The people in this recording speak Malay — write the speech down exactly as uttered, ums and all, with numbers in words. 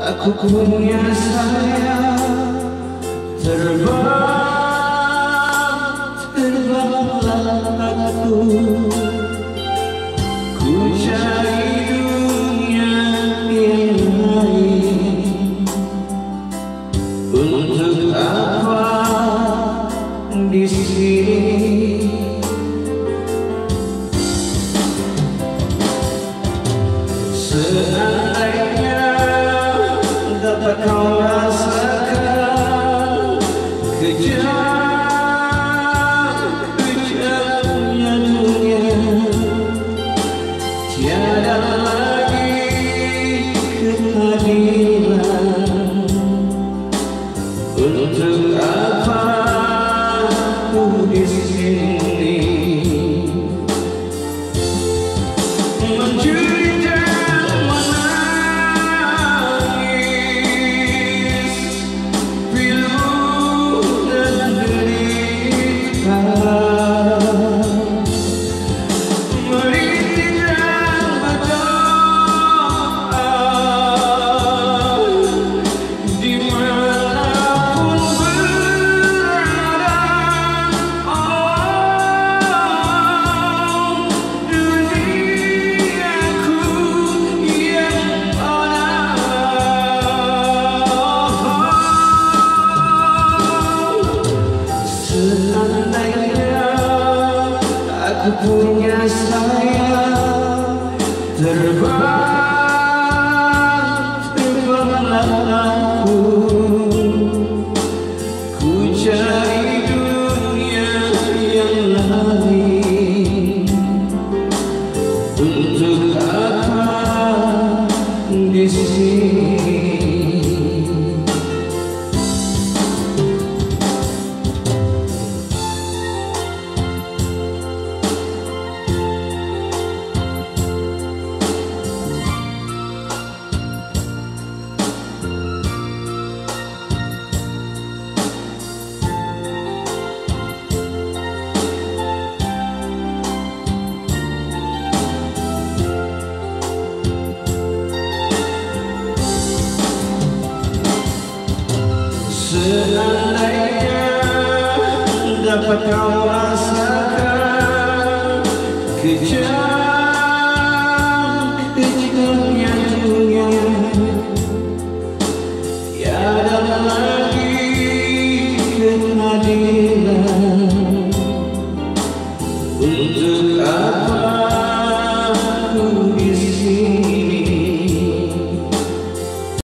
aku punya sayang. Terbang, terbanglah aku, ku cari dunia yang lain. Untuk apa di sini? Seandainya dapat kau rasakan kejam, kejamnya dunia, tiada lagi keadilan. Untuk apa aku di sini menjadi dan menangis, pilu dan derita, merintih dan berdoa di manapun berada. Oh, duniaku yang ada. Seandainya aku punya sayang, terbang, terbanglah aku, ku cari dunia yang lain. Untuk apa di sini? Seandainya dapat kau